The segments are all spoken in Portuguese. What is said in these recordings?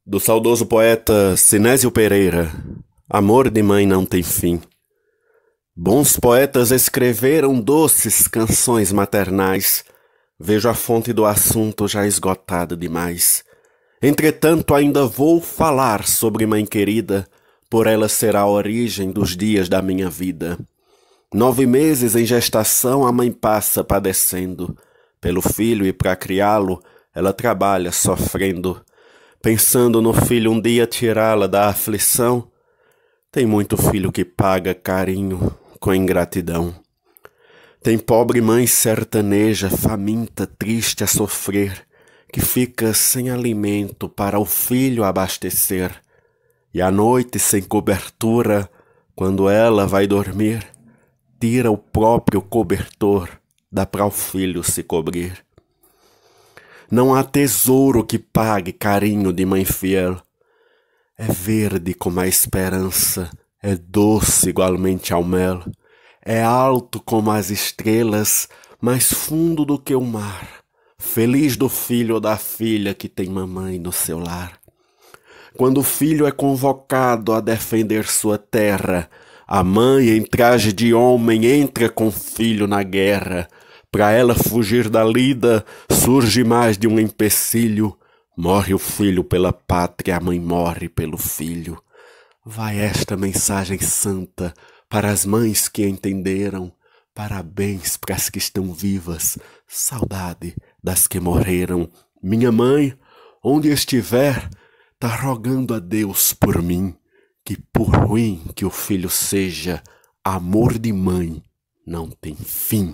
Do saudoso poeta Sinésio Pereira, Amor de Mãe Não Tem Fim. Bons poetas escreveram doces canções maternais. Vejo a fonte do assunto já esgotada demais. Entretanto, ainda vou falar sobre mãe querida, por ela será a origem dos dias da minha vida. 9 meses em gestação a mãe passa padecendo. Pelo filho e para criá-lo, ela trabalha sofrendo. Pensando no filho um dia tirá-la da aflição, tem muito filho que paga carinho com ingratidão. Tem pobre mãe sertaneja, faminta, triste a sofrer, que fica sem alimento para o filho abastecer. E à noite, sem cobertura, quando ela vai dormir, tira o próprio cobertor, dá para o filho se cobrir. Não há tesouro que pague carinho de mãe fiel. É verde como a esperança, é doce igualmente ao mel. É alto como as estrelas, mais fundo do que o mar. Feliz do filho ou da filha que tem mamãe no seu lar. Quando o filho é convocado a defender sua terra, a mãe em traje de homem entra com o filho na guerra. Para ela fugir da lida, surge mais de um empecilho. Morre o filho pela pátria, a mãe morre pelo filho. Vai esta mensagem santa para as mães que entenderam. Parabéns para as que estão vivas, saudade das que morreram. Minha mãe, onde estiver, tá rogando a Deus por mim, que por ruim que o filho seja, amor de mãe não tem fim.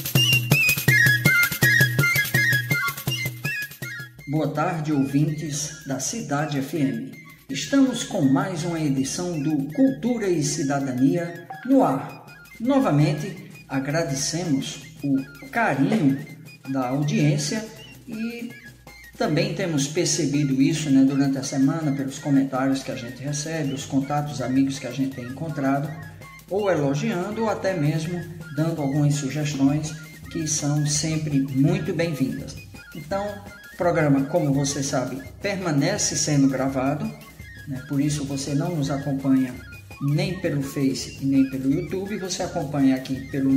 Boa tarde, ouvintes da Cidade FM. Estamos com mais uma edição do Cultura e Cidadania no ar. Novamente, agradecemos o carinho da audiência e também temos percebido isso, durante a semana, pelos comentários que a gente recebe, os contatos, amigos que a gente tem encontrado, ou elogiando, ou até mesmo dando algumas sugestões que são sempre muito bem-vindas. Então, o programa, como você sabe, permanece sendo gravado, por isso você não nos acompanha nem pelo Face e nem pelo YouTube, você acompanha aqui pelo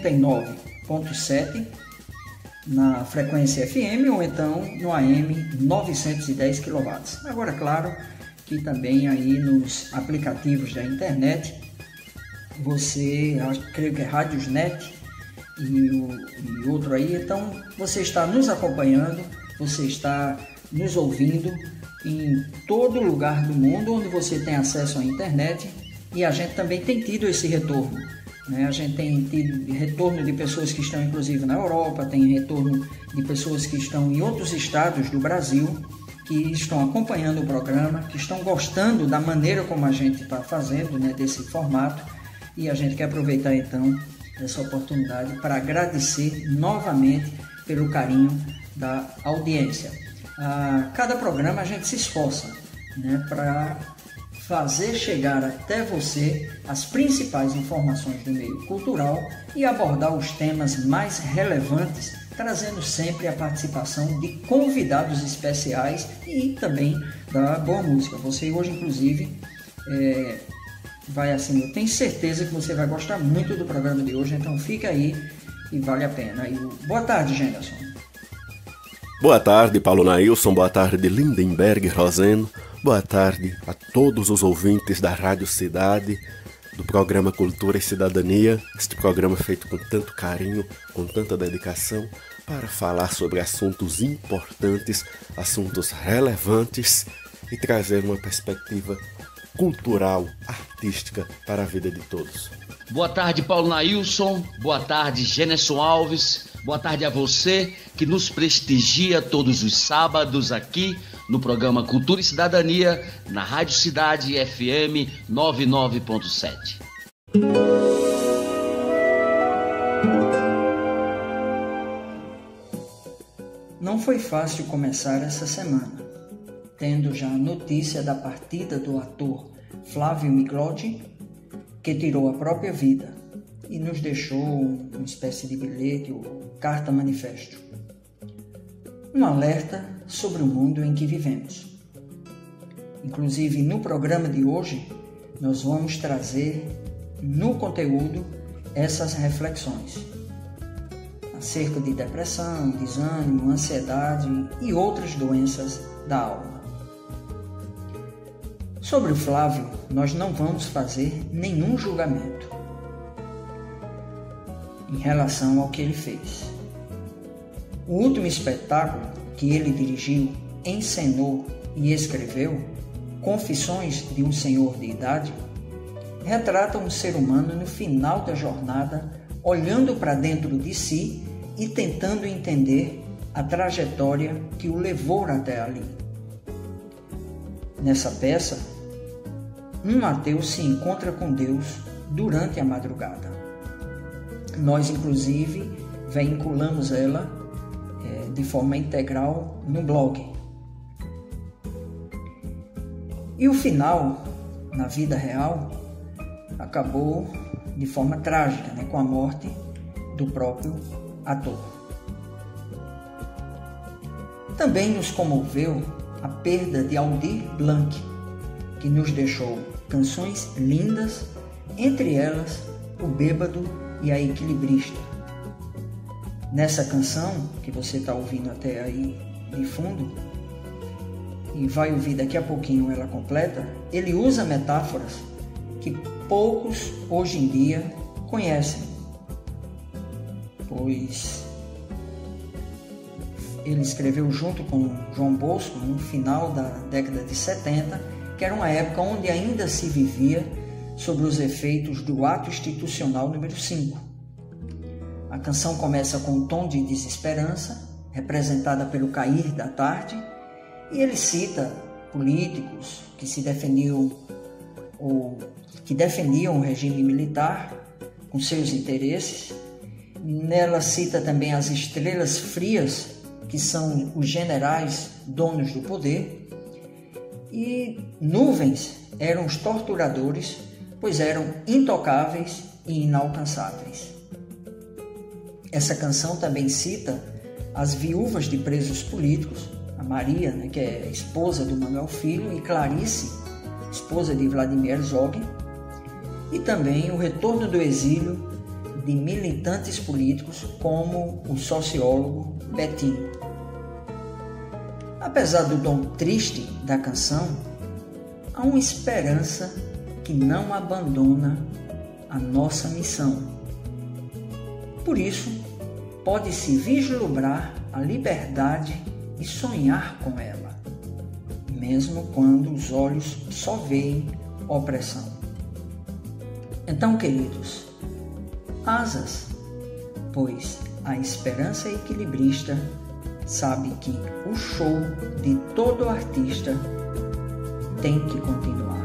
99.7 na frequência FM ou então no AM 910 kW. Agora, claro que também aí nos aplicativos da internet, você, creio que é Radiosnet e outro aí, então você está nos acompanhando, você está nos ouvindo em todo lugar do mundo onde você tem acesso à internet, e a gente também tem tido esse retorno. A gente tem tido retorno de pessoas que estão inclusive na Europa, tem retorno de pessoas que estão em outros estados do Brasil, que estão acompanhando o programa, que estão gostando da maneira como a gente está fazendo, desse formato, e a gente quer aproveitar então essa oportunidade para agradecer novamente pelo carinho da audiência. A cada programa a gente se esforça para fazer chegar até você as principais informações do meio cultural e abordar os temas mais relevantes, trazendo sempre a participação de convidados especiais e também da boa música. Você hoje, inclusive, eu tenho certeza que você vai gostar muito do programa de hoje, então fica aí e vale a pena. Boa tarde, Genderson. Boa tarde, Paulo Nailson. Boa tarde, Lindenberg Roseno. Boa tarde a todos os ouvintes da Rádio Cidade, do programa Cultura e Cidadania. Este programa feito com tanto carinho, com tanta dedicação, para falar sobre assuntos importantes, assuntos relevantes e trazer uma perspectiva cultural, artística para a vida de todos. Boa tarde, Paulo Nailson. Boa tarde, Generson Alves. Boa tarde a você que nos prestigia todos os sábados aqui no programa Cultura e Cidadania, na Rádio Cidade FM 99.7. Não foi fácil começar essa semana, tendo já a notícia da partida do ator Flávio Migliotti, que tirou a própria vida e nos deixou uma espécie de bilhete ou carta manifesto. Um alerta sobre o mundo em que vivemos. Inclusive, no programa de hoje, nós vamos trazer no conteúdo essas reflexões acerca de depressão, desânimo, ansiedade e outras doenças da alma. Sobre o Flávio, nós não vamos fazer nenhum julgamento em relação ao que ele fez. O último espetáculo que ele dirigiu, encenou e escreveu, Confissões de um Senhor de Idade, retrata um ser humano no final da jornada, olhando para dentro de si e tentando entender a trajetória que o levou até ali. Nessa peça, um ateu se encontra com Deus durante a madrugada. Nós, inclusive, vinculamos ela de forma integral no blog. E o final, na vida real, acabou de forma trágica, com a morte do próprio ator. Também nos comoveu a perda de Aldir Blanc, que nos deixou canções lindas, entre elas O Bêbado e A Equilibrista. Nessa canção, que você está ouvindo até aí de fundo, e vai ouvir daqui a pouquinho ela completa, ele usa metáforas que poucos hoje em dia conhecem, pois ele escreveu junto com João Bosco no final da década de 70, que era uma época onde ainda se vivia sobre os efeitos do ato institucional número 5. A canção começa com um tom de desesperança, representada pelo cair da tarde, e ele cita políticos que defendiam o regime militar com seus interesses. Nela cita também as estrelas frias, que são os generais donos do poder, e nuvens eram os torturadores, pois eram intocáveis e inalcançáveis. Essa canção também cita as viúvas de presos políticos, a Maria, que é esposa do Manuel Filho, e Clarice, esposa de Vladimir Herzog, e também o retorno do exílio de militantes políticos como o sociólogo Betinho. Apesar do tom triste da canção, há uma esperança que não abandona a nossa missão. Por isso, pode-se vislumbrar a liberdade e sonhar com ela, mesmo quando os olhos só veem opressão. Então, queridos, asas, pois a esperança equilibrista sabe que o show de todo artista tem que continuar.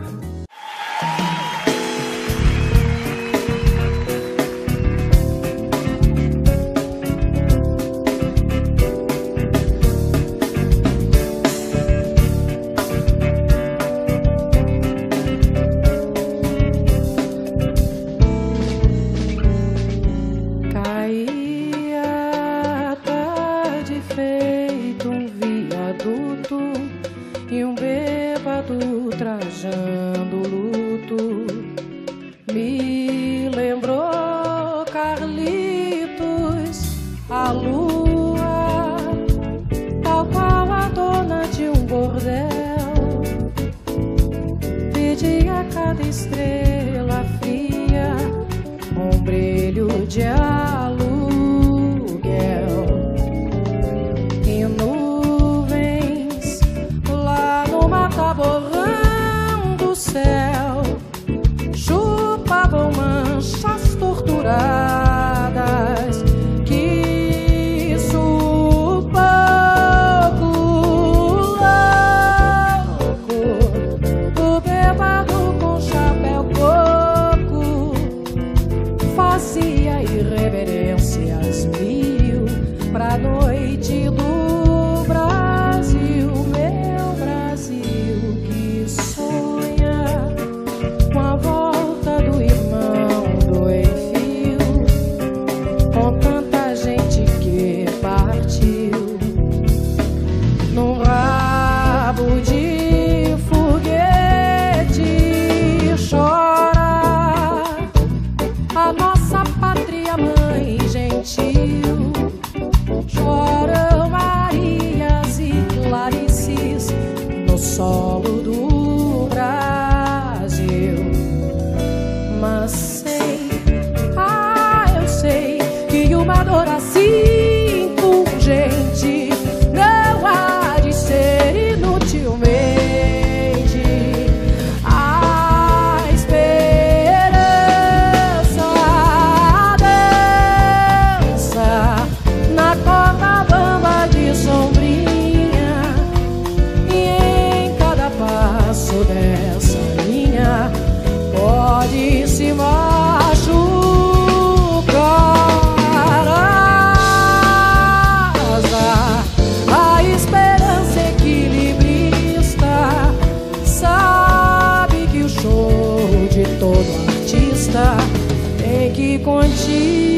Fazia irreverência solo do Brasil. Mas sei, eu sei que uma dor assim pungente não há de ser inutilmente. A esperança dança na corda bamba de sombrinha, e em cada passo dessa linha pode se machucar asa. A esperança equilibrista sabe que o show de todo artista tem que continuar.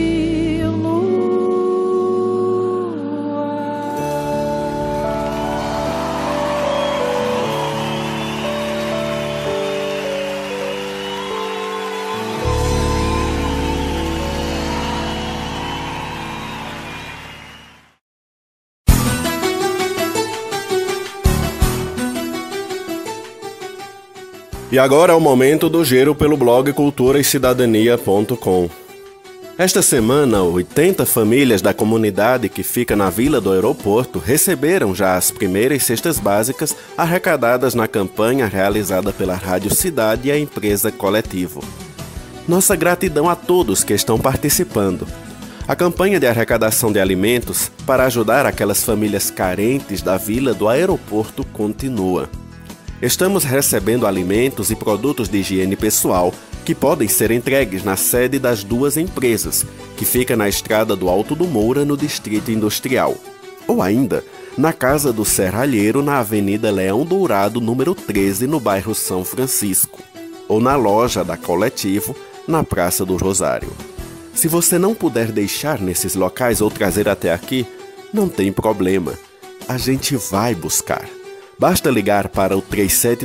E agora é o momento do giro pelo blog culturaecidadania.com. Esta semana, 80 famílias da comunidade que fica na Vila do Aeroporto receberam já as primeiras cestas básicas arrecadadas na campanha realizada pela Rádio Cidade e a empresa Coletivo. Nossa gratidão a todos que estão participando. A campanha de arrecadação de alimentos para ajudar aquelas famílias carentes da Vila do Aeroporto continua. Estamos recebendo alimentos e produtos de higiene pessoal que podem ser entregues na sede das duas empresas, que fica na Estrada do Alto do Moura, no Distrito Industrial. Ou ainda, na Casa do Serralheiro, na Avenida Leão Dourado, número 13, no bairro São Francisco. Ou na loja da Coletivo, na Praça do Rosário. Se você não puder deixar nesses locais ou trazer até aqui, não tem problema. A gente vai buscar. Basta ligar para o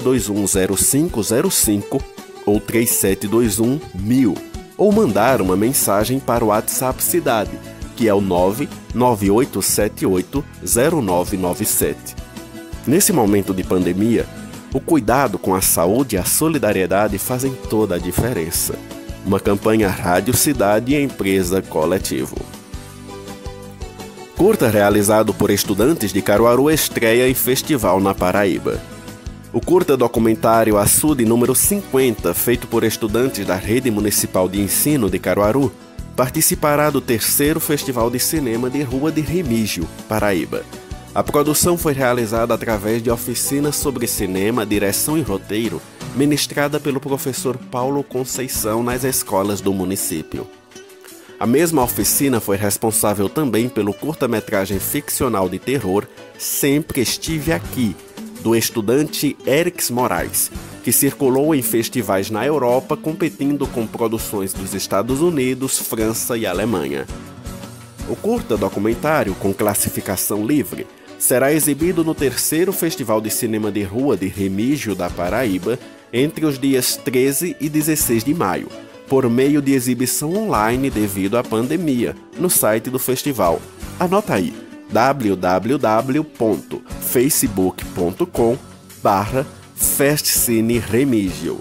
37210505 ou 3721-1000 ou mandar uma mensagem para o WhatsApp Cidade, que é o 998780997. Nesse momento de pandemia, o cuidado com a saúde e a solidariedade fazem toda a diferença. Uma campanha Rádio Cidade e empresa Coletivo. Curta realizado por estudantes de Caruaru estreia em festival na Paraíba. O curta documentário Açude número 50, feito por estudantes da Rede Municipal de Ensino de Caruaru, participará do 3º Festival de Cinema de Rua de Remígio, Paraíba. A produção foi realizada através de oficinas sobre cinema, direção e roteiro, ministrada pelo professor Paulo Conceição nas escolas do município. A mesma oficina foi responsável também pelo curta-metragem ficcional de terror Sempre Estive Aqui, do estudante Erix Moraes, que circulou em festivais na Europa, competindo com produções dos Estados Unidos, França e Alemanha. O curta-documentário, com classificação livre, será exibido no 3º Festival de Cinema de Rua de Remígio da Paraíba, entre os dias 13 e 16 de maio, por meio de exibição online devido à pandemia, no site do festival. Anota aí, www.facebook.com/Festcine Remígio.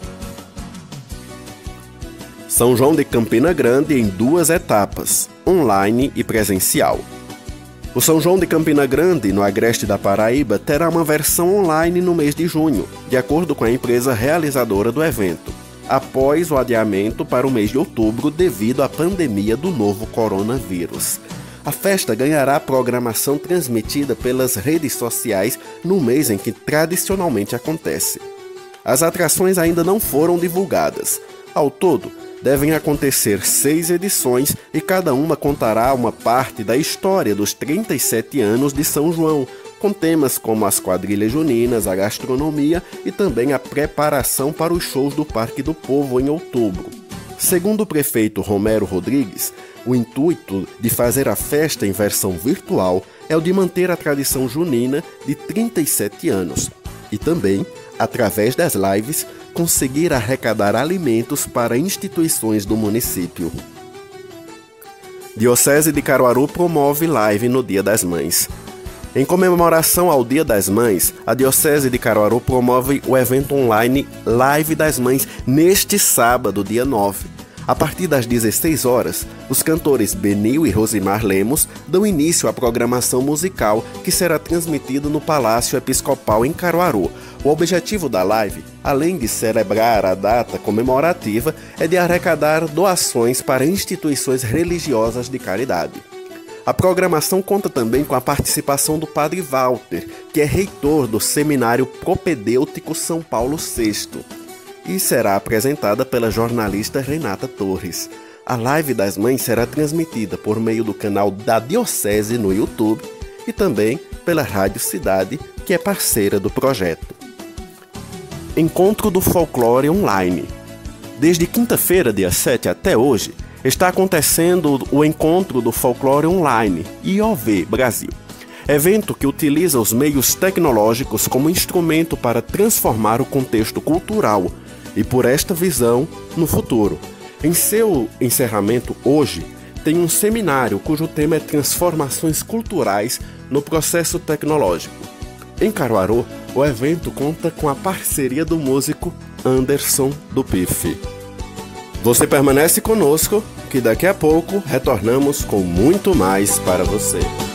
São João de Campina Grande em 2 etapas, online e presencial. O São João de Campina Grande, no agreste da Paraíba, terá uma versão online no mês de junho, de acordo com a empresa realizadora do evento, após o adiamento para o mês de outubro devido à pandemia do novo coronavírus. A festa ganhará programação transmitida pelas redes sociais no mês em que tradicionalmente acontece. As atrações ainda não foram divulgadas. Ao todo, devem acontecer 6 edições e cada uma contará uma parte da história dos 37 anos de São João, com temas como as quadrilhas juninas, a gastronomia e também a preparação para os shows do Parque do Povo em outubro. Segundo o prefeito Romero Rodrigues, o intuito de fazer a festa em versão virtual é o de manter a tradição junina de 37 anos e também, através das lives, conseguir arrecadar alimentos para instituições do município. Diocese de Caruaru promove live no Dia das Mães. Em comemoração ao Dia das Mães, a Diocese de Caruaru promove o evento online Live das Mães neste sábado, dia 9. A partir das 16 horas, os cantores Benil e Rosimar Lemos dão início à programação musical que será transmitida no Palácio Episcopal em Caruaru. O objetivo da live, além de celebrar a data comemorativa, é de arrecadar doações para instituições religiosas de caridade. A programação conta também com a participação do Padre Walter, que é reitor do Seminário Propedêutico São Paulo VI, e será apresentada pela jornalista Renata Torres. A Live das Mães será transmitida por meio do canal da Diocese no YouTube e também pela Rádio Cidade, que é parceira do projeto. Encontro do Folclore Online. Desde quinta-feira, dia 7 até hoje, está acontecendo o Encontro do Folclore Online, IOV Brasil, evento que utiliza os meios tecnológicos como instrumento para transformar o contexto cultural e, por esta visão, no futuro. Em seu encerramento hoje, tem um seminário cujo tema é Transformações Culturais no Processo Tecnológico. Em Caruaru, o evento conta com a parceria do músico Anderson do PIF. Você permanece conosco, que daqui a pouco retornamos com muito mais para você.